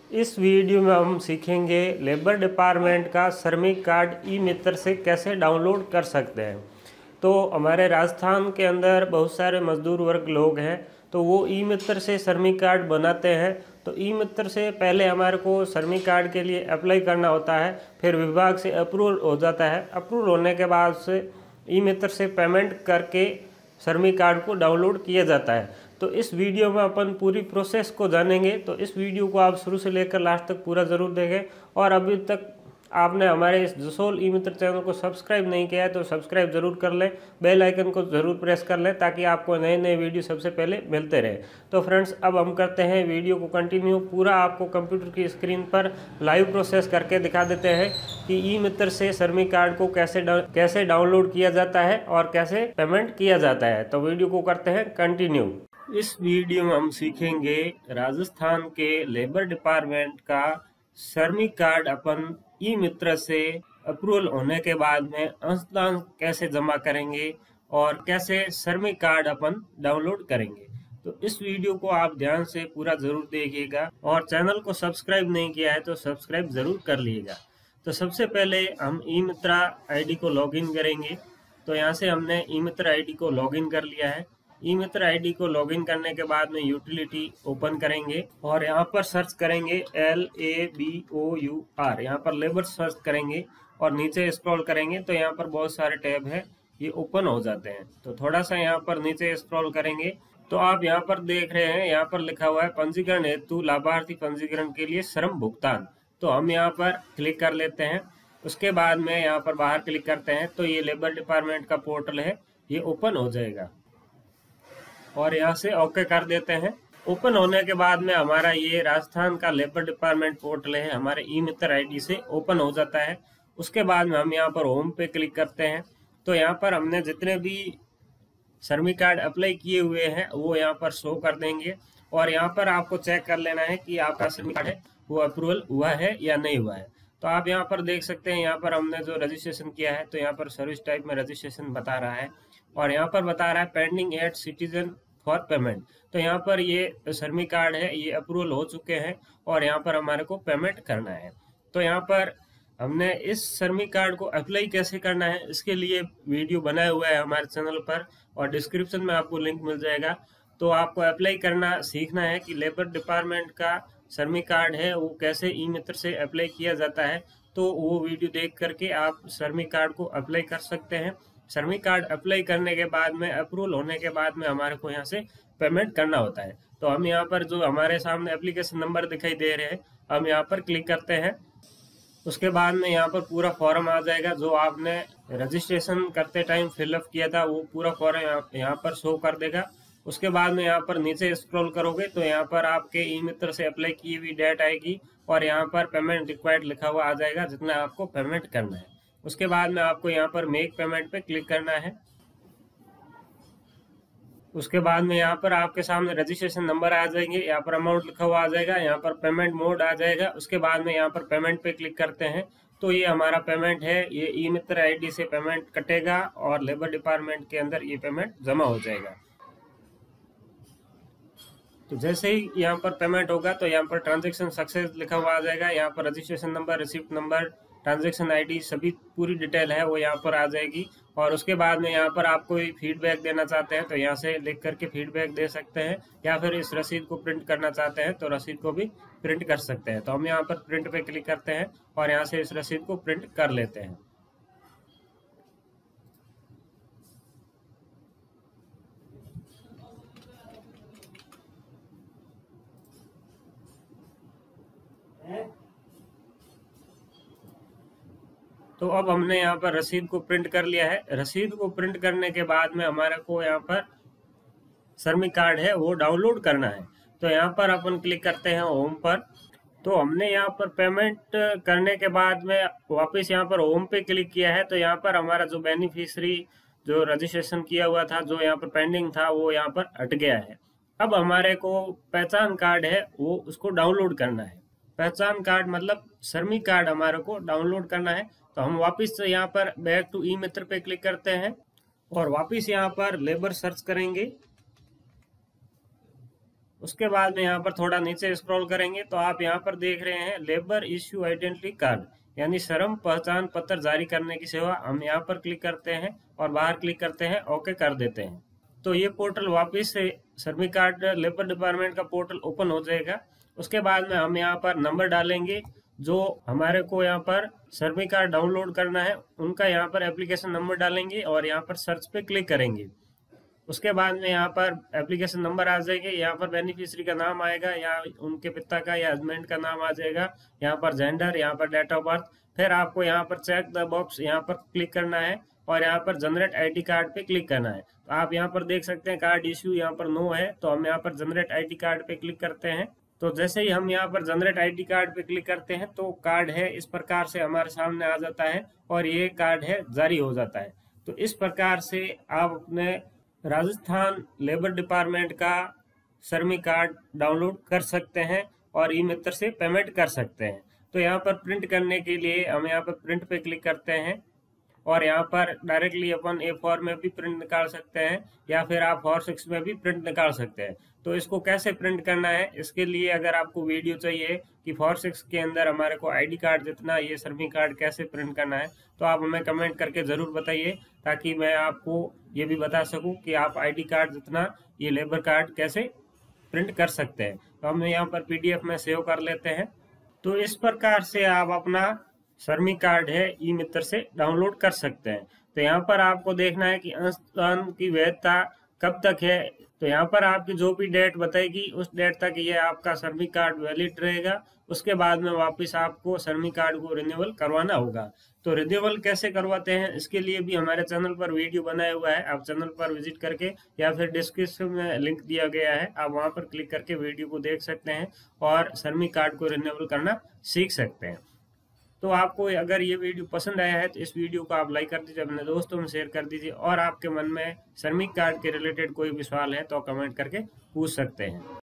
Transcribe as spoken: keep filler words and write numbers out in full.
इस वीडियो में हम सीखेंगे लेबर डिपार्टमेंट का श्रमिक कार्ड ई मित्र से कैसे डाउनलोड कर सकते हैं। तो हमारे राजस्थान के अंदर बहुत सारे मजदूर वर्ग लोग हैं, तो वो ई मित्र से श्रमिक कार्ड बनाते हैं। तो ई मित्र से पहले हमारे को श्रमिक कार्ड के लिए अप्लाई करना होता है, फिर विभाग से अप्रूवल हो जाता है। अप्रूवल होने के बाद से ई मित्र से पेमेंट करके श्रमिक कार्ड को डाउनलोड किया जाता है। तो इस वीडियो में अपन पूरी प्रोसेस को जानेंगे, तो इस वीडियो को आप शुरू से लेकर लास्ट तक पूरा ज़रूर देखें। और अभी तक आपने हमारे इस जसोल ई मित्र चैनल को सब्सक्राइब नहीं किया है तो सब्सक्राइब जरूर कर लें, बेल आइकन को ज़रूर प्रेस कर लें ताकि आपको नए नए वीडियो सबसे पहले मिलते रहे। तो फ्रेंड्स, अब हम करते हैं वीडियो को कंटिन्यू। पूरा आपको कंप्यूटर की स्क्रीन पर लाइव प्रोसेस करके दिखा देते हैं कि ई मित्र से श्रमिक कार्ड को कैसे कैसे डाउनलोड किया जाता है और कैसे पेमेंट किया जाता है। तो वीडियो को करते हैं कंटिन्यू। इस वीडियो में हम सीखेंगे राजस्थान के लेबर डिपार्टमेंट का श्रमिक कार्ड अपन ई मित्र से अप्रूवल होने के बाद में अंशदान कैसे जमा करेंगे और कैसे श्रमिक कार्ड अपन डाउनलोड करेंगे। तो इस वीडियो को आप ध्यान से पूरा जरूर देखिएगा और चैनल को सब्सक्राइब नहीं किया है तो सब्सक्राइब जरूर कर लीजिएगा। तो सबसे पहले हम ई मित्रा आईडी को लॉगिन करेंगे। तो यहाँ से हमने ई मित्र आईडी को लॉगिन कर लिया है। ई मित्र आईडी को लॉगिन करने के बाद में यूटिलिटी ओपन करेंगे और यहाँ पर सर्च करेंगे L A B O U R, यहाँ पर लेबर सर्च करेंगे और नीचे स्क्रॉल करेंगे तो यहाँ पर बहुत सारे टैब है, ये ओपन हो जाते हैं। तो थोड़ा सा यहाँ पर नीचे स्क्रॉल करेंगे तो आप यहाँ पर देख रहे हैं, यहाँ पर लिखा हुआ है पंजीकरण हेतु लाभार्थी पंजीकरण के लिए श्रम भुगतान। तो हम यहाँ पर क्लिक कर लेते हैं। उसके बाद में यहाँ पर बाहर क्लिक करते हैं तो ये लेबर डिपार्टमेंट का पोर्टल है, ये ओपन हो जाएगा और यहाँ से ओके कर देते हैं। ओपन होने के बाद में हमारा ये राजस्थान का लेबर डिपार्टमेंट पोर्टल है, हमारे ई मित्र आईडी से ओपन हो जाता है। उसके बाद में हम यहाँ पर होम पे क्लिक करते हैं तो यहाँ पर हमने जितने भी श्रमिक कार्ड अप्लाई किए हुए हैं वो यहाँ पर शो कर देंगे और यहाँ पर आपको चेक कर लेना है कि आपका श्रमिक कार्ड है वो अप्रूवल हुआ है या नहीं हुआ है। तो आप यहाँ पर देख सकते हैं, यहाँ पर हमने जो रजिस्ट्रेशन किया है तो यहाँ पर सर्विस टाइप में रजिस्ट्रेशन बता रहा है और यहाँ पर बता रहा है pending at citizen for payment. तो यहाँ पर ये श्रमिक कार्ड है, ये अप्रूवल हो चुके हैं और यहाँ पर हमारे को पेमेंट करना है। तो यहाँ पर हमने इस श्रमिक कार्ड को अप्लाई कैसे करना है इसके लिए वीडियो बनाया हुआ है हमारे चैनल पर और डिस्क्रिप्शन में आपको लिंक मिल जाएगा। तो आपको अप्लाई करना सीखना है कि लेबर डिपार्टमेंट का श्रमिक कार्ड है वो कैसे ई मित्र से अप्लाई किया जाता है, तो वो वीडियो देख करके आप श्रमिक कार्ड को अप्लाई कर सकते हैं। श्रमिक कार्ड अप्लाई करने के बाद में अप्रूवल होने के बाद में हमारे को यहाँ से पेमेंट करना होता है। तो हम यहाँ पर जो हमारे सामने एप्लीकेशन नंबर दिखाई दे रहे हैं, हम यहाँ पर क्लिक करते हैं। उसके बाद में यहाँ पर पूरा फॉर्म आ जाएगा जो आपने रजिस्ट्रेशन करते टाइम फिलअप किया था, वो पूरा फॉर्म यहाँ पर शो कर देगा। उसके बाद में यहाँ पर नीचे स्क्रॉल करोगे तो यहाँ पर आपके ई मित्र से अप्लाई की हुई डेट आएगी और यहाँ पर पेमेंट रिक्वायर्ड लिखा हुआ आ जाएगा जितना आपको पेमेंट करना है। उसके बाद में आपको यहाँ पर मेक पेमेंट पे क्लिक करना है। उसके बाद में यहाँ पर आपके सामने रजिस्ट्रेशन नंबर आ जाएंगे, यहाँ पर अमाउंट लिखा हुआ आ जाएगा, यहाँ पर पेमेंट मोड आ जाएगा। उसके बाद में यहाँ पर पेमेंट पे क्लिक करते हैं तो ये हमारा पेमेंट है, ये ई मित्र आईडी से पेमेंट कटेगा और लेबर डिपार्टमेंट के अंदर ये पेमेंट जमा हो जाएगा। तो जैसे ही यहाँ पर पेमेंट होगा तो यहाँ पर ट्रांजैक्शन सक्सेस लिखा हुआ आ जाएगा, यहाँ पर registration number, receipt number, transaction ID सभी पूरी डिटेल है वो यहाँ पर आ जाएगी। और उसके बाद में यहाँ पर आप कोई फीडबैक देना चाहते हैं तो यहाँ से लिख करके फीडबैक दे सकते हैं या फिर इस रसीद को प्रिंट करना चाहते हैं तो रसीद को भी प्रिंट कर सकते हैं। तो हम यहाँ पर प्रिंट पे क्लिक करते हैं और यहाँ से इस रसीद को प्रिंट कर लेते हैं। तो अब हमने यहाँ पर रसीद को प्रिंट कर लिया है। रसीद को प्रिंट करने के बाद में हमारे को यहाँ पर श्रमिक कार्ड है वो डाउनलोड करना है। तो यहाँ पर अपन क्लिक करते हैं होम पर। तो हमने यहाँ पर पेमेंट करने के बाद में वापस यहाँ पर होम पे क्लिक किया है तो यहाँ पर हमारा जो बेनिफिशियरी जो रजिस्ट्रेशन किया हुआ था, जो यहाँ पर पेंडिंग था, वो यहाँ पर हट गया है। अब हमारे को पहचान कार्ड है वो उसको डाउनलोड करना है। पहचान कार्ड मतलब श्रमिक कार्ड हमारे को डाउनलोड करना है। तो हम वापस यहाँ पर बैक टू ई मित्र पे क्लिक करते हैं और वापस यहाँ पर लेबर सर्च करेंगे। उसके बाद में यहाँ पर थोड़ा नीचे स्क्रॉल करेंगे तो आप यहाँ पर देख रहे हैं लेबर इश्यू आइडेंटिटी कार्ड, यानी श्रम पहचान पत्र जारी करने की सेवा। हम यहाँ पर क्लिक करते हैं और बाहर क्लिक करते हैं, ओके कर देते हैं। तो ये पोर्टल वापस से श्रमिक कार्ड लेबर डिपार्टमेंट का पोर्टल ओपन हो जाएगा। उसके बाद में हम यहाँ पर नंबर डालेंगे जो हमारे को यहाँ पर श्रमिक कार्ड डाउनलोड करना है, उनका यहाँ पर एप्लीकेशन नंबर डालेंगे और यहाँ पर सर्च पे क्लिक करेंगे। उसके बाद में यहाँ पर एप्लीकेशन नंबर आ जाएगा, यहाँ पर बेनिफिशियरी का नाम आएगा या उनके पिता का या हस्बैंड का नाम आ जाएगा, यहाँ पर जेंडर, यहाँ पर डेट ऑफ बर्थ। फिर आपको यहाँ पर चेक द बॉक्स यहाँ पर क्लिक करना है और यहाँ पर जनरेट आईडी कार्ड पे क्लिक करना है। तो आप यहाँ पर देख सकते हैं कार्ड इश्यू यहाँ पर नो है, तो हम यहाँ पर जनरेट आईडी कार्ड पे क्लिक करते हैं। तो जैसे ही हम यहाँ पर जनरेट आईडी कार्ड पे क्लिक करते हैं तो कार्ड है इस प्रकार से हमारे सामने आ जाता है और ये कार्ड है जारी हो जाता है। तो इस प्रकार से आप अपने राजस्थान लेबर डिपार्टमेंट का श्रमिक कार्ड डाउनलोड कर सकते हैं और ई मित्र से पेमेंट कर सकते हैं। तो यहाँ पर प्रिंट करने के लिए हम यहाँ पर प्रिंट पे क्लिक करते हैं और यहाँ पर डायरेक्टली अपन ए फोर में भी प्रिंट निकाल सकते हैं या फिर आप फोर सिक्स में भी प्रिंट निकाल सकते हैं। तो इसको कैसे प्रिंट करना है, इसके लिए अगर आपको वीडियो चाहिए कि फोर सिक्स के अंदर हमारे को आईडी कार्ड जितना ये श्रमिक कार्ड कैसे प्रिंट करना है, तो आप हमें कमेंट करके ज़रूर बताइए ताकि मैं आपको ये भी बता सकूं कि आप आईडी कार्ड जितना ये लेबर कार्ड कैसे प्रिंट कर सकते हैं। तो हम यहाँ पर पीडीएफ में सेव कर लेते हैं। तो इस प्रकार से आप अपना श्रमिक कार्ड है ई मित्र से डाउनलोड कर सकते हैं। तो यहाँ पर आपको देखना है कि अनुदान की वैधता कब तक है। तो यहाँ पर आपकी जो भी डेट बताएगी उस डेट तक ये आपका श्रमिक कार्ड वैलिड रहेगा। उसके बाद में वापस आपको श्रमिक कार्ड को रिन्यूअल करवाना होगा। तो रिन्यूअल कैसे करवाते हैं इसके लिए भी हमारे चैनल पर वीडियो बनाया हुआ है, आप चैनल पर विजिट करके या फिर डिस्क्रिप्शन में लिंक दिया गया है, आप वहाँ पर क्लिक करके वीडियो को देख सकते हैं और श्रमिक कार्ड को रिन्यूअल करना सीख सकते हैं। तो आपको अगर ये वीडियो पसंद आया है तो इस वीडियो को आप लाइक कर दीजिए, अपने दोस्तों में शेयर कर दीजिए और आपके मन में श्रमिक कार्ड के रिलेटेड कोई भी सवाल है तो कमेंट करके पूछ सकते हैं।